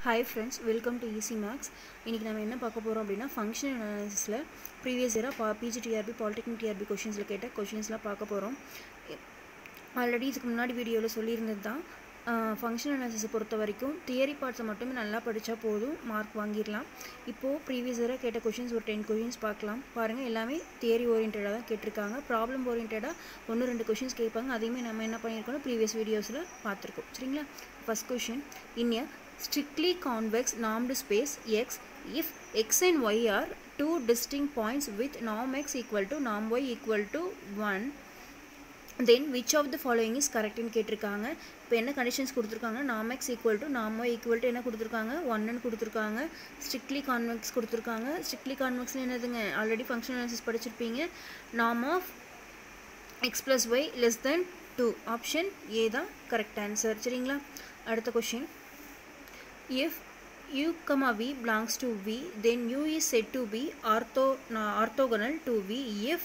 Hi friends, welcome to Easy Maths. இன்னைக்கு நாம என்ன பார்க்க போறோம் அப்படினா ஃபங்க்ஷனல் அனாலிசிஸ்ல previous year PGTRB Polytechnic TRB क्वेश्चंसல கேட்ட क्वेश्चंसலாம் பார்க்க போறோம். ஆல்ரெடி இதுக்கு முன்னாடி வீடியோல சொல்லி இருந்ததுதான் ஃபங்க்ஷனல் அனாலிசிஸ் பொறுத்த வரைக்கும் தியரி பார்ட்ஸ் மட்டுமே நல்லா படிச்சா போதும் மார்க் வாங்கிரலாம். இப்போ previous year கேட்ட क्वेश्चंस ஒரு 10 क्वेश्चंस பார்க்கலாம். பாருங்க எல்லாமே தியரி ஓரியன்டடா தான் கேட்டிருக்காங்க. ப்ராப்ளம் ஓரியன்டடா 1-2 क्वेश्चंस கேட்பாங்க. அதையுமே நாம என்ன பண்ணிருக்கோம் previous videosல பார்த்திருக்கோம். சரிங்களா? First question, in a strictly convex normed space X, if X and Y are two distinct points with norm X equal to norm Y equal to 1, then which of the following is correct in கேட்டிருக்காங்க. இப்போ என்ன conditions கொடுத்துருக்காங்க, norm X equal to norm Y equal to என்ன கொடுத்துருக்காங்க 1 கொடுத்துருக்காங்க, strictly convex கொடுத்துருக்காங்க. strictly convex என்னதுங்க, already functional analysis படிச்சிருப்பீங்க. norm of X plus Y less than 2, option A தான் கரெக்ட் ஆன்சர். சரிங்களா? அடுத்த question, if U, V belongs to V, then U is said to be orthogonal to V if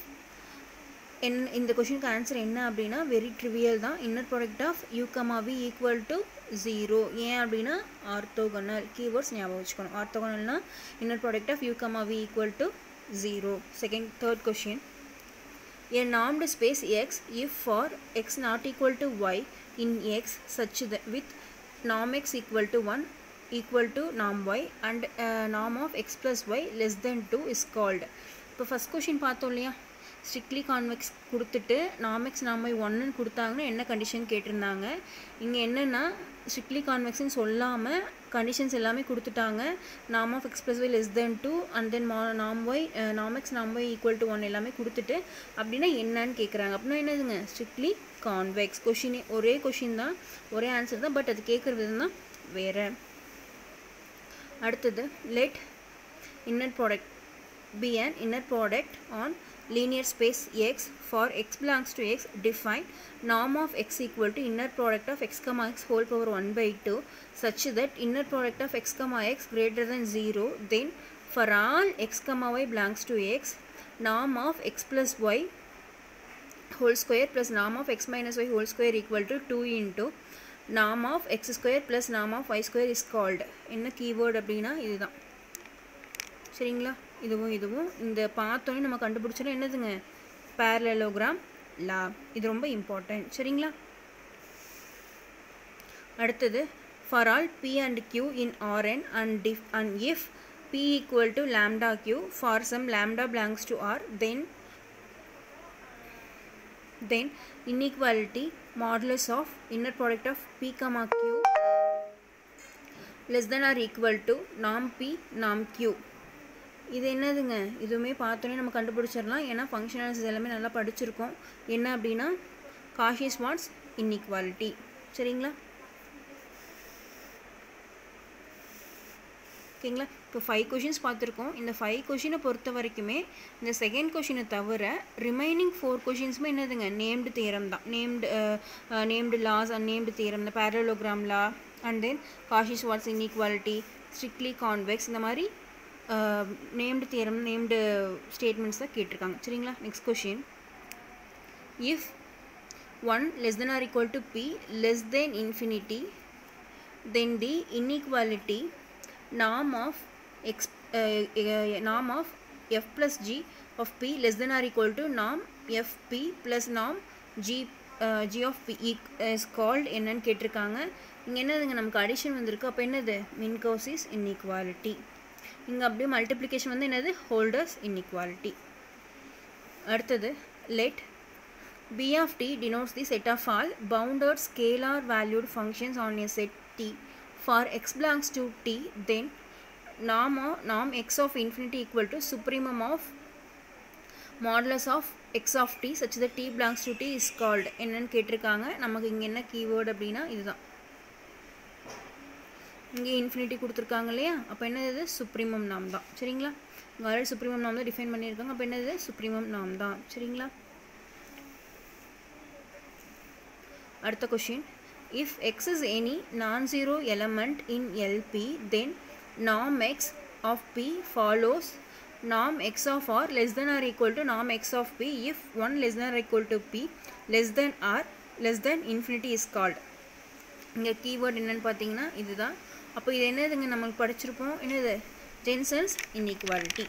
இந்த கொஷினுக்கு answer என்ன அப்படின்னா very trivial தான். Inner product of U, V equal to 0. ஏன் அப்படின்னா ஆர்த்தோகனல். கீவேர்ட்ஸ் ஞாபகம் வச்சுக்கணும். ஆர்த்தோகனல்னா inner product of U, V equal to 0. Third question, a normed space X if for X not equal to Y in X such that with norm X equal to 1 equal to norm Y and norm of X plus Y less than 2 is called. இப்போ first question பார்த்தோம் இல்லையா, strictly convex கொடுத்துட்டு norm X norm Y 1 கொடுத்தாங்கன்னா என்ன condition கேட்டிருந்தாங்க. இங்கே என்னென்னா strictly கான்வெக்ஸ்ன்னு சொல்லாமல் கண்டிஷன்ஸ் எல்லாமே கொடுத்துட்டாங்க. norm of X plus Y less than 2 and then norm X norm Y equal to 1 எல்லாமே கொடுத்துட்டு அப்படின்னா என்னன்னு கேட்குறாங்க. அப்படின்னா என்னதுங்க ஸ்ட்ரிக்ட்லி கான்வெக்ஸ். கொஷினே ஒரே கொஷின் தான், ஒரே ஆன்சர் தான், பட் அது கேட்குற விதம் தான் வேறு. அடுத்தது, let inner product be an inner product on linear space X for X belongs to X, define norm of X equal to inner product of X comma X whole power 1 by 2 such that inner product of X comma X greater than 0, then for all X comma Y belongs to X, norm of X plus Y whole square plus norm of X minus Y whole square equal to 2 into norm of X square plus norm of Y square is called. என்ன keyword அப்படின்னா இதுதான். சரிங்களா? இதுவும் இந்த பார்த்தோன்னே நம்ம கண்டுபிடிச்சோன்னா என்னதுங்க parallelogram law. இது ரொம்ப இம்பார்ட்டன்ட். சரிங்களா? அடுத்தது, for all P and Q in Rn and if P equal to lambda Q for some lambda belongs to R, then inequality modulus of inner product of P comma Q less than or equal to norm P norm Q. இது என்னதுங்க, இதுவுமே பார்த்தோன்னே நம்ம கண்டுபிடிச்சிடலாம். ஏன்னா functional analysis எல்லாமே நல்லா படிச்சிருக்கோம். என்ன அப்படின்னா காஷி-ஸ்வார்ட்ஸ் இன்இக்வாலிட்டி. சரிங்களா? ஓகேங்களா? இப்போ 5 கொஷின்ஸ் பார்த்துருக்கோம். இந்த 5 கொஷினை பொறுத்த வரைக்குமே இந்த செகண்ட் கொஷினை தவிர ரிமைனிங் 4 கொஷின்ஸுமே என்னதுங்க நேம்டு தியரம் தான். Named laws and named theorem, இந்த parallelogram law and then Cauchy Schwarz inequality, strictly convex, இந்த மாதிரி நேம்டு தியரம் நேம்டு ஸ்டேட்மெண்ட்ஸ் தான் கேட்டிருக்காங்க. சரிங்களா? Next question, if 1 less than or equal to P less than infinity, then the inequality norm of F plus G of P less than or equal to norm FP plus norm G of P is called என்னன்னு கேட்டிருக்காங்க. இங்கே என்னதுங்க நமக்கு addition வந்திருக்கு. அப்போ என்னது மின்கோசிஸ் inequality. இங்கே அப்படியே மல்டிப்ளிகேஷன் வந்து என்னது ஹோல்டர்ஸ் இன்இக்வாலிட்டி. அடுத்தது, let B of T denotes the set of all bounded scalar valued functions on a set T for X belongs to T, then norm X of infinity equal to supremum of modulus of X of T such that T belongs to T is called. என்னன்னு கேட்டிருக்காங்க. நமக்கு இங்கே என்ன keyword அப்படின்னா இதுதான். இங்கே infinity கொடுத்துருக்காங்க இல்லையா, அப்போ என்னது சுப்ரீமம் நாம் தான். சரிங்களா? இங்கே ஆல்ரெடி சுப்ரீமம் நாம் தான் டிஃபைன் பண்ணியிருக்காங்க. அப்போ என்னது சுப்ரீமம் நாம் தான். சரிங்களா? அடுத்த question, if X is any non-zero element in LP, then norm X of P follows norm X of R less than or equal to norm X of P if 1 less than or equal to P less than R less than infinity is called. இங்கே keyword என்னன்னு பார்த்தீங்கன்னா இதுதான். அப்போ இது என்னதுங்க நமக்கு படிச்சிருப்போம், என்னது ஜென்சன்ஸ் இன்இக்வாலிட்டி.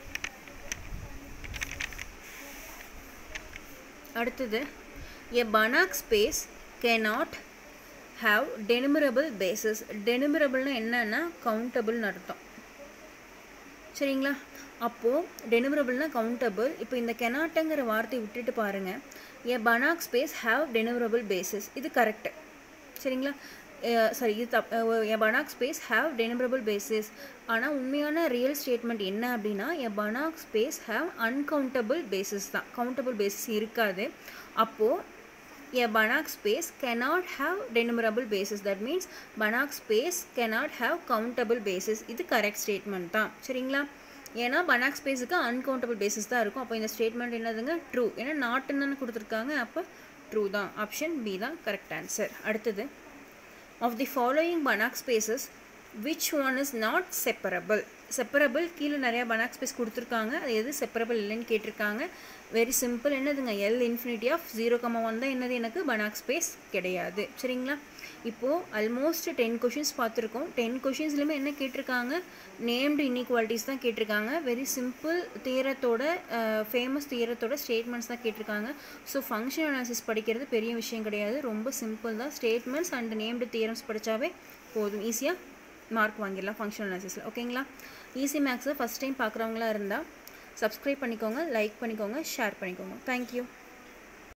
அடுத்தது a Banach space cannot have denumerable bases. denumerable என்னன்னா countable அர்த்தம், சரிங்களா? அப்போது denumerable countable. இப்போ இந்த cannotங்கிற வார்த்தை விட்டுட்டு பாருங்க, a Banach space have denumerable bases, இது கரெக்ட், சரிங்களா? சாரி, இது a Banach space have denumerable bases. ஆனால் உண்மையான ரியல் ஸ்டேட்மெண்ட் என்ன அப்படின்னா a Banach space have uncountable bases தான், countable bases இருக்காது. அப்போது a Banach space cannot have denumerable bases. that means Banach space cannot have countable bases. இது correct statement தான், சரிங்களா? ஏன்னா Banach ஸ்பேஸுக்கு uncountable bases தான் இருக்கும். அப்போ இந்த ஸ்டேட்மெண்ட் என்னதுங்க ட்ரூ, ஏன்னா நாட்டுன்னு தானே கொடுத்துருக்காங்க, அப்போ ட்ரூ தான், ஆப்ஷன் பி தான் கரெக்ட் ஆன்சர். அடுத்தது of the following Banach spaces which one is not separable. Separable கீழே நிறையா Banach ஸ்பேஸ் கொடுத்துருக்காங்க, அது எது செப்பரபிள் இல்லைன்னு கேட்டிருக்காங்க. வெரி சிம்பிள், என்னதுங்க L infinity of 0,1 தான் என்னது எனக்கு Banach ஸ்பேஸ் கிடையாது, சரிங்களா? இப்போது ஆல்மோஸ்ட் 10 கொஷின்ஸ் பார்த்துருக்கோம். 10 கொஷின்ஸ்லையுமே என்ன கேட்டிருக்காங்க, நேம்டு இன்இக்வாலிட்டிஸ் தான் கேட்டிருக்காங்க. வெரி சிம்பிள் தியரத்தோட ஃபேமஸ் தியரத்தோட ஸ்டேட்மெண்ட்ஸ் தான் கேட்டிருக்காங்க. ஸோ ஃபங்க்ஷன் அனாலிசிஸ் படிக்கிறது பெரிய விஷயம் கிடையாது, ரொம்ப சிம்பிள் தான். ஸ்டேட்மெண்ட்ஸ் அண்ட் நேம்டு தியரம்ஸ் படித்தாவே போதும், ஈஸியாக மார்க் வாங்கிடலாம் ஃபங்க்ஷன் அனாலிசிஸில், ஓகேங்களா? ஈஸி மேக்ஸை ஃபஸ்ட் டைம் பார்க்குறவங்களா இருந்தால் சப்ஸ்கிரைப் பண்ணிக்கோங்க, லைக் பண்ணிக்கோங்க, ஷேர் பண்ணிக்கோங்க. தேங்க்யூ.